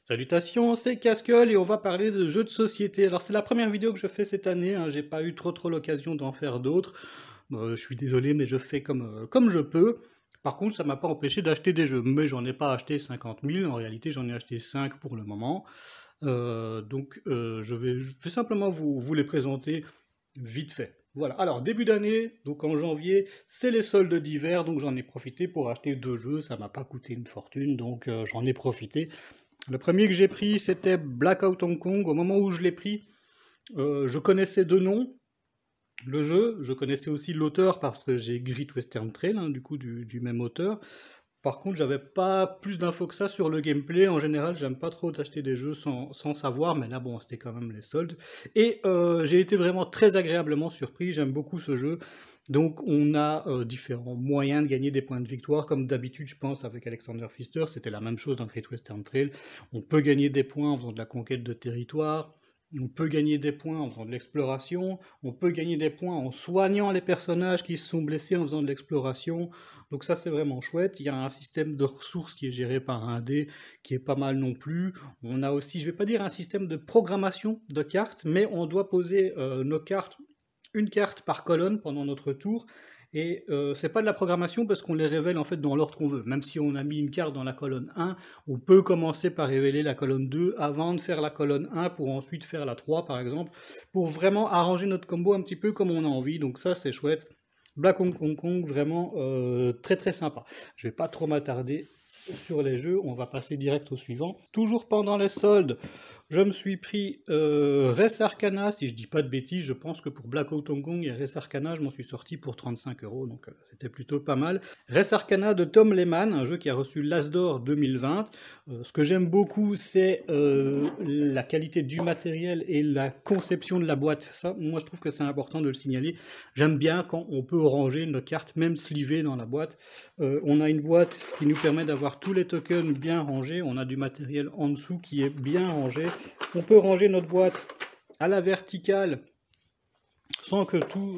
Salutations, c'est Casqueul et on va parler de jeux de société. Alors c'est la première vidéo que je fais cette année, hein, j'ai pas eu trop l'occasion d'en faire d'autres. Je suis désolé mais je fais comme je peux. Par contre ça m'a pas empêché d'acheter des jeux, mais j'en ai pas acheté 50 000, en réalité j'en ai acheté 5 pour le moment. Je vais simplement vous les présenter vite fait. Voilà, alors début d'année, donc en janvier, c'est les soldes d'hiver, donc j'en ai profité pour acheter 2 jeux, ça m'a pas coûté une fortune, donc j'en ai profité. Le premier que j'ai pris, c'était Blackout Hong Kong. Au moment où je l'ai pris, je connaissais deux noms, le jeu, je connaissais aussi l'auteur parce que j'ai Great Western Trail, hein, du coup du même auteur. Par contre, j'avais pas plus d'infos que ça sur le gameplay. En général, j'aime pas trop d'acheter des jeux sans savoir, mais là, bon, c'était quand même les soldes. Et j'ai été vraiment très agréablement surpris. J'aime beaucoup ce jeu. Donc, on a différents moyens de gagner des points de victoire, comme d'habitude, je pense, avec Alexander Pfister. C'était la même chose dans Great Western Trail. On peut gagner des points en faisant de la conquête de territoire. On peut gagner des points en faisant de l'exploration, on peut gagner des points en soignant les personnages qui se sont blessés en faisant de l'exploration, donc ça c'est vraiment chouette. Il y a un système de ressources qui est géré par un dé, qui est pas mal non plus. On a aussi, je vais pas dire un système de programmation de cartes, mais on doit poser nos cartes, une carte par colonne pendant notre tour, et c'est pas de la programmation parce qu'on les révèle en fait dans l'ordre qu'on veut. Même si on a mis une carte dans la colonne 1, on peut commencer par révéler la colonne 2 avant de faire la colonne 1 pour ensuite faire la 3 par exemple, pour vraiment arranger notre combo un petit peu comme on a envie. Donc ça c'est chouette. Black Hong Kong, vraiment très très sympa. Je vais pas trop m'attarder sur les jeux, on va passer direct au suivant. Toujours pendant les soldes, je me suis pris Res Arcana, si je dis pas de bêtises, je pense que pour Blackout Hong Kong et Res Arcana, je m'en suis sorti pour 35 €, donc c'était plutôt pas mal. Res Arcana de Tom Lehmann, un jeu qui a reçu l'As d'Or 2020. Ce que j'aime beaucoup, c'est la qualité du matériel et la conception de la boîte. Ça, moi, je trouve que c'est important de le signaler. J'aime bien quand on peut ranger nos cartes, même slivées dans la boîte. On a une boîte qui nous permet d'avoir tous les tokens bien rangés. On a du matériel en dessous qui est bien rangé. On peut ranger notre boîte à la verticale sans que tout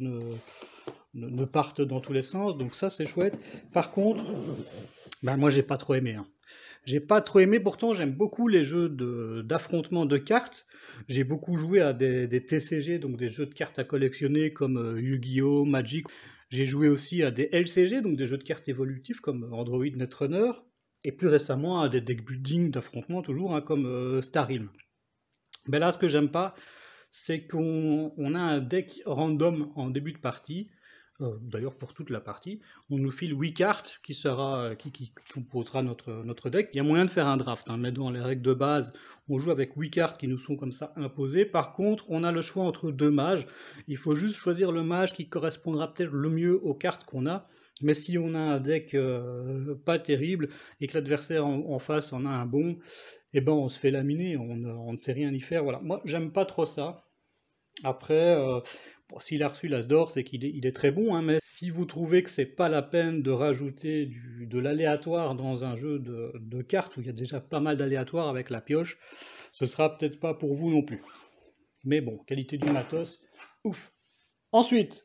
ne parte dans tous les sens. Donc ça, c'est chouette. Par contre, moi, j'ai pas trop aimé. Hein. J'ai pas trop aimé, pourtant j'aime beaucoup les jeux d'affrontement de cartes. J'ai beaucoup joué à des TCG, donc des jeux de cartes à collectionner comme Yu-Gi-Oh!, Magic. J'ai joué aussi à des LCG, donc des jeux de cartes évolutifs comme Android Netrunner. Et plus récemment à des deck building d'affrontement toujours, hein, comme Star Realm. Ben là, ce que j'aime pas, c'est qu'on a un deck random en début de partie. D'ailleurs pour toute la partie, on nous file 8 cartes qui composera notre deck. Il y a moyen de faire un draft, hein, mais dans les règles de base, on joue avec 8 cartes qui nous sont comme ça imposées. Par contre, on a le choix entre 2 mages. Il faut juste choisir le mage qui correspondra peut-être le mieux aux cartes qu'on a. Mais si on a un deck pas terrible et que l'adversaire en face en a un bon, eh ben on se fait laminer, on ne sait rien y faire. Voilà. Moi, j'aime pas trop ça. Après, s'il a reçu l'As d'Or, c'est qu'il est très bon, hein, mais si vous trouvez que c'est pas la peine de rajouter de l'aléatoire dans un jeu de cartes où il y a déjà pas mal d'aléatoires avec la pioche, ce sera peut-être pas pour vous non plus. Mais bon, qualité du matos, ouf. Ensuite,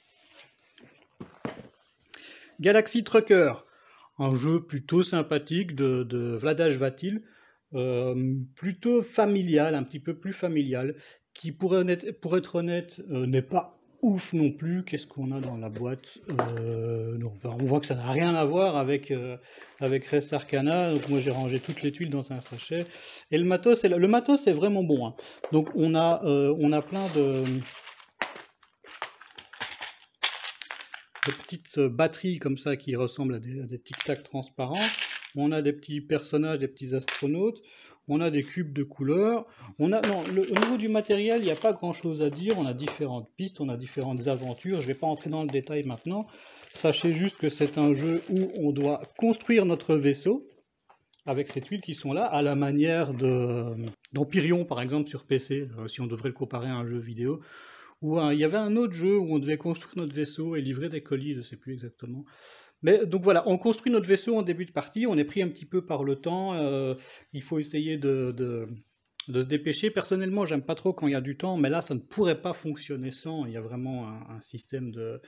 Galaxy Trucker, un jeu plutôt sympathique de Vlaada Chvátil, plutôt familial, un petit peu plus familial, qui pour être honnête n'est pas ouf non plus. Qu'est-ce qu'on a dans la boîte? Non, on voit que ça n'a rien à voir avec Res Arcana, donc moi j'ai rangé toutes les tuiles dans un sachet. Et le matos est vraiment bon. Hein. Donc on a plein de petites batteries comme ça qui ressemblent à des tic-tac transparents. On a des petits personnages, des petits astronautes. On a des cubes de couleurs. Au niveau du matériel, il n'y a pas grand-chose à dire. On a différentes pistes, on a différentes aventures. Je ne vais pas entrer dans le détail maintenant. Sachez juste que c'est un jeu où on doit construire notre vaisseau avec ces tuiles qui sont là, à la manière d'Empyrion, par exemple, sur PC, si on devrait le comparer à un jeu vidéo. Il y avait un autre jeu où on devait construire notre vaisseau et livrer des colis, je ne sais plus exactement. Mais donc voilà, on construit notre vaisseau en début de partie, on est pris un petit peu par le temps, il faut essayer de se dépêcher. Personnellement, j'aime pas trop quand il y a du temps, mais là, ça ne pourrait pas fonctionner sans. Il y a vraiment un système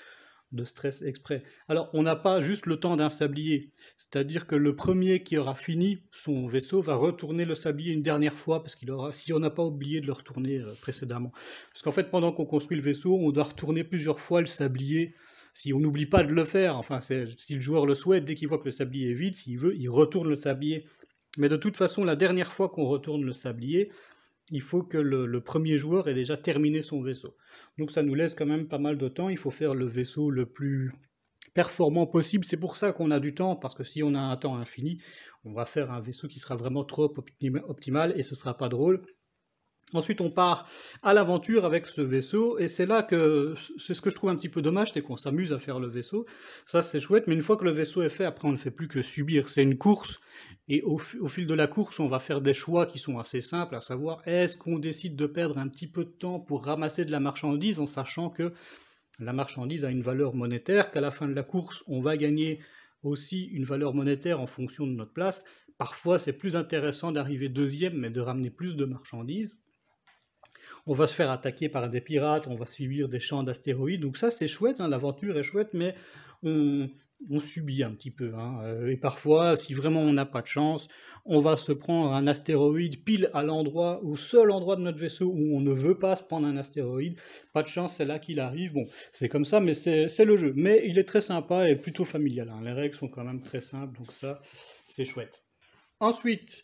de stress exprès. Alors, on n'a pas juste le temps d'un sablier, c'est-à-dire que le premier qui aura fini son vaisseau va retourner le sablier une dernière fois, parce qu'il aura, si on n'a pas oublié de le retourner précédemment. Parce qu'en fait, pendant qu'on construit le vaisseau, on doit retourner plusieurs fois le sablier, si on n'oublie pas de le faire, enfin, si le joueur le souhaite, dès qu'il voit que le sablier est vide, s'il veut, il retourne le sablier. Mais de toute façon, la dernière fois qu'on retourne le sablier, il faut que le premier joueur ait déjà terminé son vaisseau. Donc ça nous laisse quand même pas mal de temps, il faut faire le vaisseau le plus performant possible, c'est pour ça qu'on a du temps, parce que si on a un temps infini, on va faire un vaisseau qui sera vraiment trop optimal et ce sera pas drôle. Ensuite, on part à l'aventure avec ce vaisseau, et c'est là que c'est ce que je trouve un petit peu dommage, c'est qu'on s'amuse à faire le vaisseau. Ça, c'est chouette, mais une fois que le vaisseau est fait, après, on ne fait plus que subir. C'est une course, et au fil de la course, on va faire des choix qui sont assez simples, à savoir, est-ce qu'on décide de perdre un petit peu de temps pour ramasser de la marchandise, en sachant que la marchandise a une valeur monétaire, qu'à la fin de la course, on va gagner aussi une valeur monétaire en fonction de notre place. Parfois, c'est plus intéressant d'arriver deuxième, mais de ramener plus de marchandises. On va se faire attaquer par des pirates, on va subir des champs d'astéroïdes, donc ça c'est chouette, hein, l'aventure est chouette, mais on subit un petit peu, hein. Et parfois, si vraiment on n'a pas de chance, on va se prendre un astéroïde pile à l'endroit, au seul endroit de notre vaisseau où on ne veut pas se prendre un astéroïde, pas de chance, c'est là qu'il arrive, bon, c'est comme ça, mais c'est le jeu, mais il est très sympa et plutôt familial, hein. Les règles sont quand même très simples, donc ça, c'est chouette. Ensuite,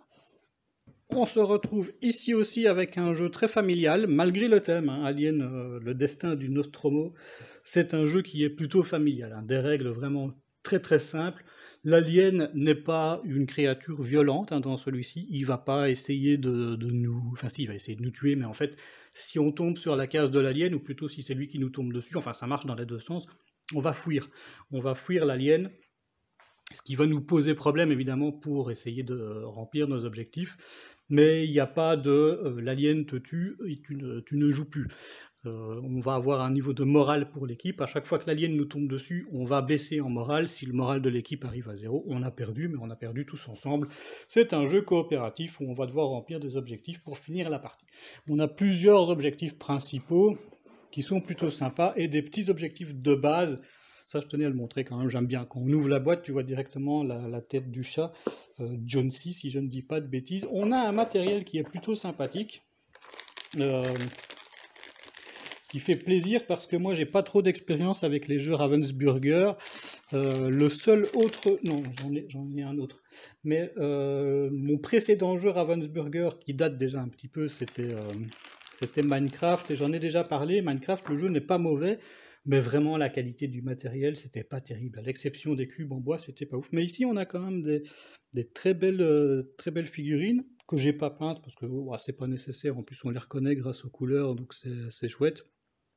on se retrouve ici aussi avec un jeu très familial, malgré le thème, hein, Alien, le destin du Nostromo. C'est un jeu qui est plutôt familial, hein, des règles vraiment très très simples. L'alien n'est pas une créature violente, hein, dans celui-ci, il va pas essayer de nous... Enfin si, il va essayer de nous tuer, mais en fait, si on tombe sur la case de l'alien, ou plutôt si c'est lui qui nous tombe dessus, enfin ça marche dans les deux sens, on va fuir. On va fuir l'alien, ce qui va nous poser problème évidemment pour essayer de remplir nos objectifs, mais il n'y a pas de l'alien te tue et tu ne joues plus. On va avoir un niveau de morale pour l'équipe, à chaque fois que l'alien nous tombe dessus, on va baisser en morale, si le moral de l'équipe arrive à 0, on a perdu, mais on a perdu tous ensemble. C'est un jeu coopératif où on va devoir remplir des objectifs pour finir la partie. On a plusieurs objectifs principaux qui sont plutôt sympas, et des petits objectifs de base. Ça, je tenais à le montrer quand même, j'aime bien. Quand on ouvre la boîte, tu vois directement la tête du chat, John C, si je ne dis pas de bêtises. On a un matériel qui est plutôt sympathique, ce qui fait plaisir parce que moi, j'ai pas trop d'expérience avec les jeux Ravensburger. Le seul autre... Non, j'en ai un autre. Mais mon précédent jeu Ravensburger, qui date déjà un petit peu, c'était Minecraft, et j'en ai déjà parlé. Minecraft, le jeu n'est pas mauvais, mais vraiment la qualité du matériel, c'était pas terrible. À l'exception des cubes en bois, c'était pas ouf. Mais ici, on a quand même des très belles figurines que j'ai pas peintes parce que c'est pas nécessaire. En plus, on les reconnaît grâce aux couleurs, donc c'est chouette.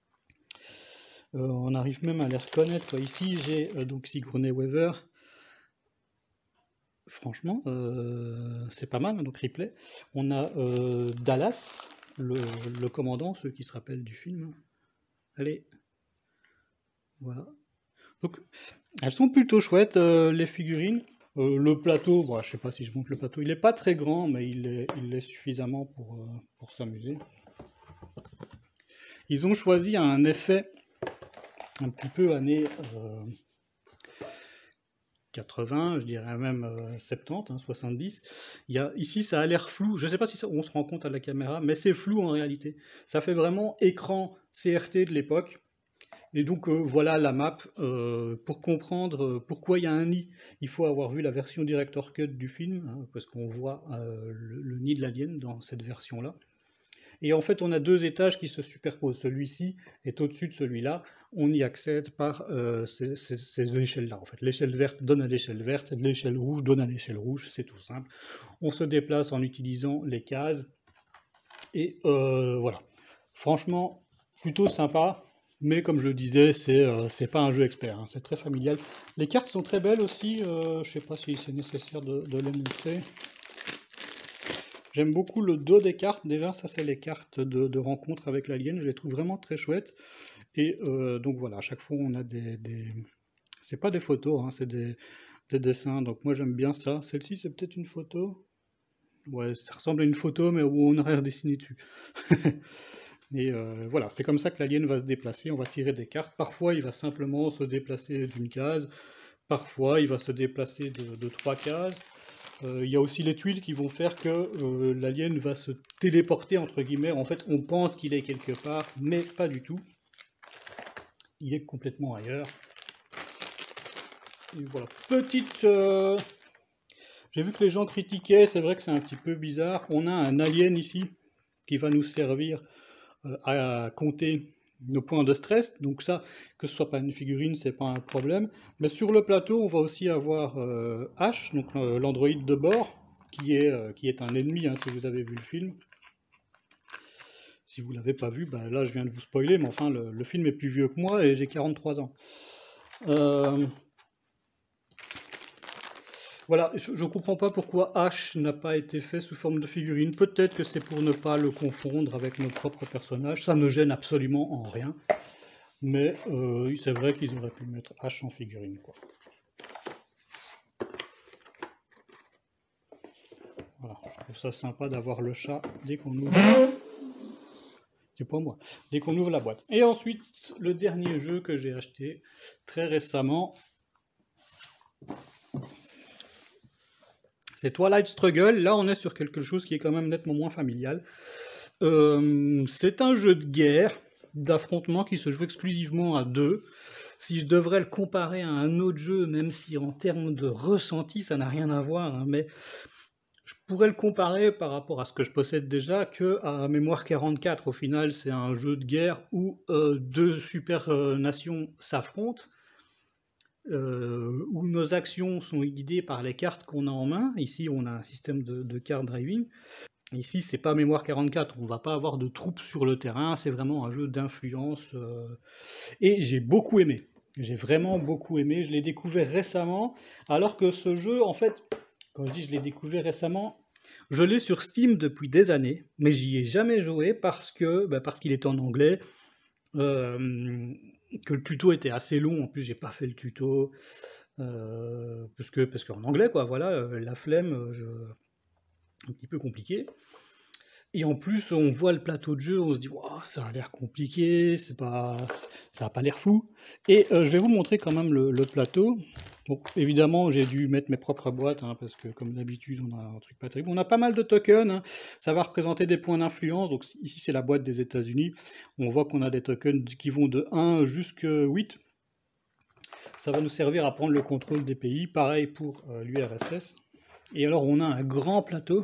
On arrive même à les reconnaître. Ici, j'ai donc Sigourney Weaver. Franchement, c'est pas mal, hein, donc Ripley. On a Dallas, le commandant, ceux qui se rappellent du film. Allez. Voilà. Donc, elles sont plutôt chouettes, les figurines. Le plateau, bon, je sais pas si je montre le plateau, il n'est pas très grand, mais il est suffisamment pour s'amuser. Ils ont choisi un effet un petit peu années 80, je dirais même 70, hein, 70. Ici, ça a l'air flou. Je ne sais pas si on se rend compte à la caméra, mais c'est flou en réalité. Ça fait vraiment écran CRT de l'époque. Et donc voilà la map. Pour comprendre pourquoi il y a un nid, il faut avoir vu la version Director Cut du film, hein, parce qu'on voit le nid de l'alien dans cette version-là. Et en fait, on a deux étages qui se superposent. Celui-ci est au-dessus de celui-là. On y accède par ces échelles-là. En fait, l'échelle verte donne à l'échelle verte, l'échelle rouge donne à l'échelle rouge. C'est tout simple. On se déplace en utilisant les cases. Et voilà. Franchement, plutôt sympa. Mais comme je disais, c'est pas un jeu expert, hein, c'est très familial. Les cartes sont très belles aussi, je sais pas si c'est nécessaire de les montrer. J'aime beaucoup le dos des cartes, déjà ça c'est les cartes de rencontre avec l'alien, je les trouve vraiment très chouettes. Et donc voilà, à chaque fois on a c'est pas des photos, hein, c'est des dessins, donc moi j'aime bien ça. Celle-ci c'est peut-être une photo. Ouais, ça ressemble à une photo mais où on aurait redessiné dessus. Et voilà, c'est comme ça que l'alien va se déplacer, on va tirer des cartes. Parfois, il va simplement se déplacer d'une case, parfois, il va se déplacer de 3 cases. Il y a aussi les tuiles qui vont faire que l'alien va se téléporter, entre guillemets. En fait, on pense qu'il est quelque part, mais pas du tout. Il est complètement ailleurs. Et voilà, petite... J'ai vu que les gens critiquaient, c'est vrai que c'est un petit peu bizarre. On a un alien ici qui va nous servir à compter nos points de stress. Donc ça, que ce soit pas une figurine, c'est pas un problème. Mais sur le plateau, on va aussi avoir H, donc l'androïde de bord, qui est un ennemi, hein, si vous avez vu le film. Si vous l'avez pas vu, bah là je viens de vous spoiler, mais enfin le film est plus vieux que moi et j'ai 43 ans. Voilà, je ne comprends pas pourquoi H n'a pas été fait sous forme de figurine. Peut-être que c'est pour ne pas le confondre avec mon propre personnage. Ça ne gêne absolument en rien. Mais c'est vrai qu'ils auraient pu mettre H en figurine, quoi. Voilà, je trouve ça sympa d'avoir le chat dès qu'on ouvre... C'est pas moi. Dès qu'on ouvre la boîte. Et ensuite, le dernier jeu que j'ai acheté très récemment... C'est Twilight Struggle. Là, on est sur quelque chose qui est quand même nettement moins familial. C'est un jeu de guerre, d'affrontement qui se joue exclusivement à 2. Si je devrais le comparer à un autre jeu, même si en termes de ressenti, ça n'a rien à voir, hein, mais je pourrais le comparer par rapport à ce que je possède déjà que à Mémoire 44. Au final, c'est un jeu de guerre où 2 super nations s'affrontent. Où nos actions sont guidées par les cartes qu'on a en main. Ici, on a un système de card driving. Ici, c'est pas Mémoire 44, on va pas avoir de troupes sur le terrain, c'est vraiment un jeu d'influence. Et j'ai beaucoup aimé. J'ai vraiment beaucoup aimé. Je l'ai découvert récemment, alors que ce jeu, en fait, quand je dis je l'ai découvert récemment, je l'ai sur Steam depuis des années, mais j'y ai jamais joué parce qu'il est en anglais. Que le tuto était assez long, en plus j'ai pas fait le tuto, parce qu'en anglais, quoi, voilà, la flemme, un petit peu compliqué. Et en plus, on voit le plateau de jeu, on se dit, wow, ça a l'air compliqué, ça a pas l'air fou. Et je vais vous montrer quand même le plateau. Donc évidemment, j'ai dû mettre mes propres boîtes, hein, parce que comme d'habitude, on a un truc pas terrible. On a pas mal de tokens, hein. Ça va représenter des points d'influence. Donc ici, c'est la boîte des États-Unis. On voit qu'on a des tokens qui vont de 1 jusqu'à 8. Ça va nous servir à prendre le contrôle des pays. Pareil pour l'URSS. Et alors, on a un grand plateau.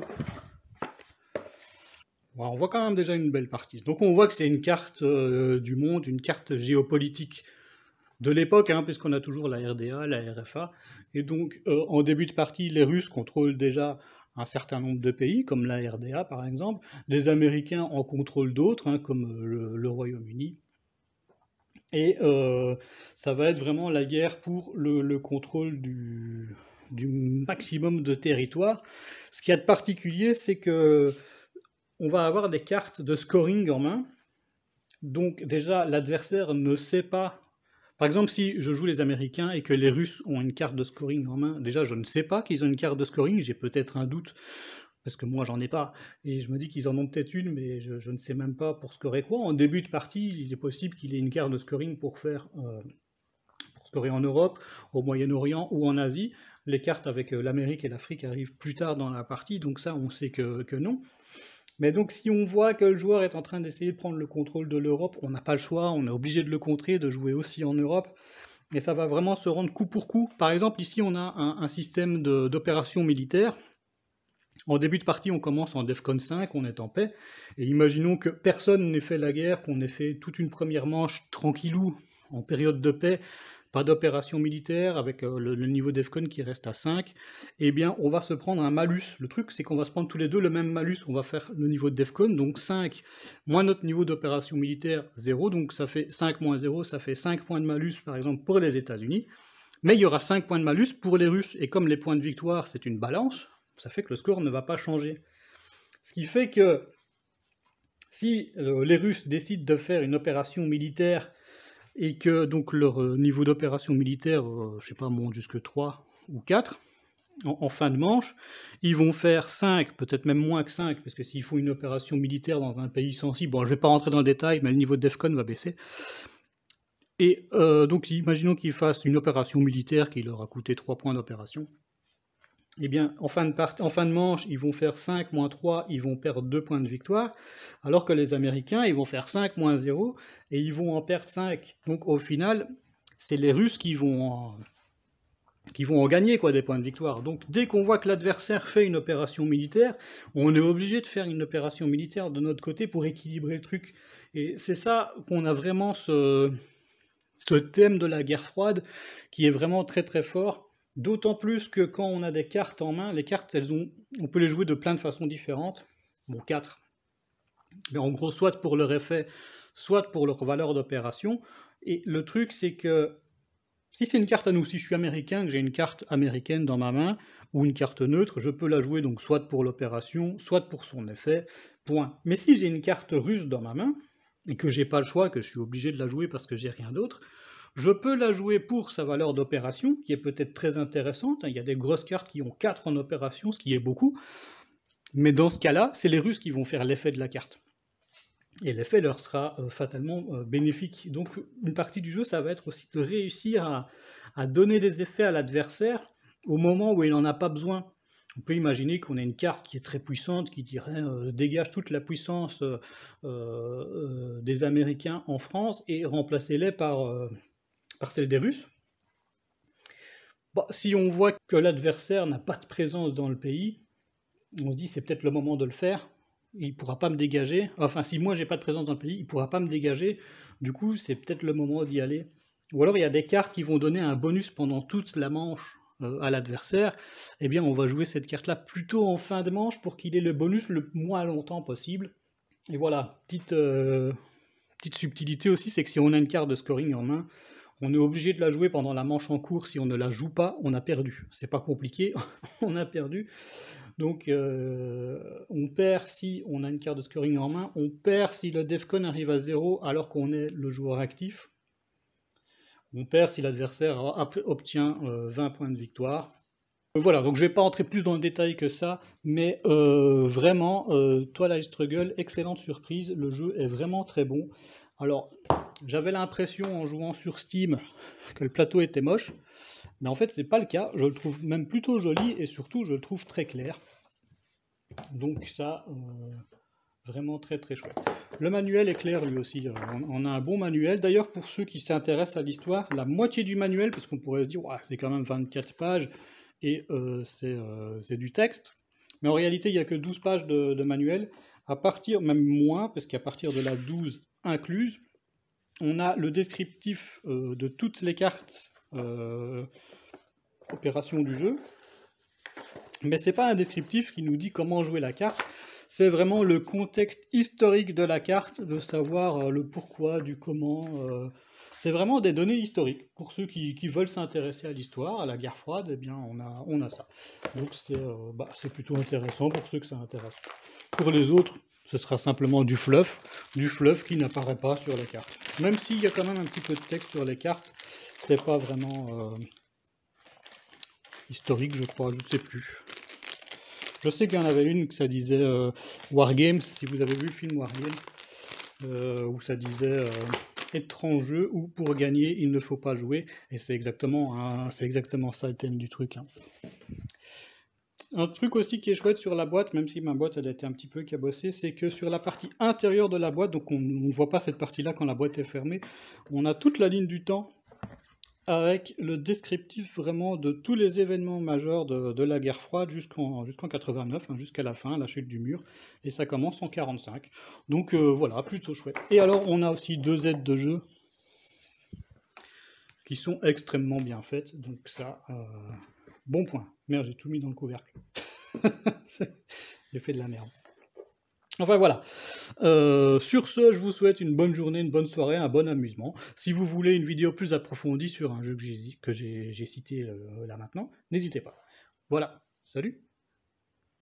Bon, on voit quand même déjà une belle partie. Donc on voit que c'est une carte du monde, une carte géopolitique de l'époque, hein, puisqu'on a toujours la RDA, la RFA, et donc en début de partie, les Russes contrôlent déjà un certain nombre de pays, comme la RDA par exemple, les Américains en contrôlent d'autres, hein, comme le Royaume-Uni, et ça va être vraiment la guerre pour le contrôle du maximum de territoire. Ce qu'il y a de particulier, c'est que on va avoir des cartes de scoring en main, donc déjà l'adversaire ne sait pas. Par exemple, si je joue les Américains et que les Russes ont une carte de scoring en main, déjà je ne sais pas qu'ils ont une carte de scoring, j'ai peut-être un doute, parce que moi j'en ai pas, et je me dis qu'ils en ont peut-être une, mais je ne sais même pas pour scorer quoi. En début de partie, il est possible qu'il ait une carte de scoring pour scorer en Europe, au Moyen-Orient ou en Asie. Les cartes avec l'Amérique et l'Afrique arrivent plus tard dans la partie, donc ça on sait que non. Mais donc si on voit que le joueur est en train d'essayer de prendre le contrôle de l'Europe, on n'a pas le choix, on est obligé de le contrer, de jouer aussi en Europe, et ça va vraiment se rendre coup pour coup. Par exemple, ici on a un système d'opération militaire. En début de partie, on commence en Defcon 5, on est en paix, et imaginons que personne n'ait fait la guerre, qu'on ait fait toute une première manche tranquillou, en période de paix, pas d'opération militaire, avec le niveau Defcon qui reste à 5, eh bien on va se prendre un malus. Le truc, c'est qu'on va se prendre tous les deux le même malus, on va faire le niveau de Defcon, donc 5 moins notre niveau d'opération militaire, 0, donc ça fait 5 moins 0, ça fait 5 points de malus par exemple pour les États-Unis, mais il y aura 5 points de malus pour les Russes, et comme les points de victoire c'est une balance, ça fait que le score ne va pas changer. Ce qui fait que si les Russes décident de faire une opération militaire et que donc leur niveau d'opération militaire, je sais pas, monte jusque 3 ou 4, en fin de manche, ils vont faire 5, peut-être même moins que 5, parce que s'ils font une opération militaire dans un pays sensible, bon, je ne vais pas rentrer dans le détail, mais le niveau de DEFCON va baisser. Et donc, imaginons qu'ils fassent une opération militaire qui leur a coûté 3 points d'opération. Eh bien, en fin de manche, ils vont faire 5 moins 3, ils vont perdre 2 points de victoire, alors que les Américains, ils vont faire 5 moins 0, et ils vont en perdre 5. Donc, au final, c'est les Russes qui vont en gagner, quoi, des points de victoire. Donc, dès qu'on voit que l'adversaire fait une opération militaire, on est obligé de faire une opération militaire de notre côté pour équilibrer le truc. Et c'est ça qu'on a vraiment ce thème de la guerre froide qui est vraiment très très fort. D'autant plus que quand on a des cartes en main, les cartes, on peut les jouer de plein de façons différentes. Bon, 4. Mais en gros, soit pour leur effet, soit pour leur valeur d'opération. Et le truc, c'est que si c'est une carte à nous, si je suis américain, que j'ai une carte américaine dans ma main, ou une carte neutre, je peux la jouer donc soit pour l'opération, soit pour son effet, point. Mais si j'ai une carte russe dans ma main, et que j'ai pas le choix, que je suis obligé de la jouer parce que j'ai rien d'autre, je peux la jouer pour sa valeur d'opération, qui est peut-être très intéressante. Il y a des grosses cartes qui ont 4 en opération, ce qui est beaucoup. Mais dans ce cas-là, c'est les Russes qui vont faire l'effet de la carte. Et l'effet leur sera fatalement bénéfique. Donc une partie du jeu, ça va être aussi de réussir à donner des effets à l'adversaire au moment où il n'en a pas besoin. On peut imaginer qu'on a une carte qui est très puissante, qui dirait dégage toute la puissance des Américains en France et remplacez-les par celle des Russes. Bon, si on voit que l'adversaire n'a pas de présence dans le pays, on se dit c'est peut-être le moment de le faire. Il ne pourra pas me dégager. Enfin, si moi j'ai pas de présence dans le pays, il ne pourra pas me dégager. Du coup, c'est peut-être le moment d'y aller. Ou alors il y a des cartes qui vont donner un bonus pendant toute la manche à l'adversaire. Eh bien, on va jouer cette carte-là plutôt en fin de manche pour qu'il ait le bonus le moins longtemps possible. Et voilà, petite subtilité aussi, c'est que si on a une carte de scoring en main, on est obligé de la jouer pendant la manche en cours. Si on ne la joue pas, on a perdu. C'est pas compliqué, on a perdu. Donc on perd si on a une carte de scoring en main, on perd si le DEFCON arrive à 0 alors qu'on est le joueur actif. On perd si l'adversaire obtient 20 points de victoire. Voilà, donc je ne vais pas entrer plus dans le détail que ça, mais vraiment, Twilight Struggle, excellente surprise, le jeu est vraiment très bon. Alors, j'avais l'impression en jouant sur Steam que le plateau était moche, mais en fait c'est pas le cas, je le trouve même plutôt joli et surtout je le trouve très clair. Donc ça, vraiment très très chouette. Le manuel est clair lui aussi, on a un bon manuel. D'ailleurs pour ceux qui s'intéressent à l'histoire, la moitié du manuel, parce qu'on pourrait se dire c'est quand même 24 pages et c'est du texte, mais en réalité il n'y a que 12 pages de manuel, à partir, même moins, parce qu'à partir de la 12 incluse, on a le descriptif de toutes les cartes opérations du jeu, mais c'est pas un descriptif qui nous dit comment jouer la carte, c'est vraiment le contexte historique de la carte, de savoir le pourquoi, du comment, c'est vraiment des données historiques. Pour ceux qui veulent s'intéresser à l'histoire, à la guerre froide, eh bien on a ça. Donc c'est plutôt intéressant pour ceux que ça intéresse. Pour les autres, ce sera simplement du fluff qui n'apparaît pas sur les cartes. Même s'il y a quand même un petit peu de texte sur les cartes, c'est pas vraiment historique, je crois, je ne sais plus. Je sais qu'il y en avait une que ça disait Wargames, si vous avez vu le film Wargames, où ça disait étrange jeu où pour gagner il ne faut pas jouer, et c'est exactement ça le thème du truc. Hein. Un truc aussi qui est chouette sur la boîte, même si ma boîte elle a été un petit peu cabossée, c'est que sur la partie intérieure de la boîte, donc on ne voit pas cette partie-là quand la boîte est fermée, on a toute la ligne du temps avec le descriptif vraiment de tous les événements majeurs de la guerre froide jusqu'en 89, hein, jusqu'à la fin, la chute du mur, et ça commence en 45. Donc voilà, plutôt chouette. Et alors on a aussi 2 aides de jeu qui sont extrêmement bien faites, donc ça, bon point. Merde, j'ai tout mis dans le couvercle. J'ai fait de la merde. Enfin voilà, sur ce, je vous souhaite une bonne journée, une bonne soirée, un bon amusement. Si vous voulez une vidéo plus approfondie sur un jeu que j'ai cité là maintenant, n'hésitez pas. Voilà, salut!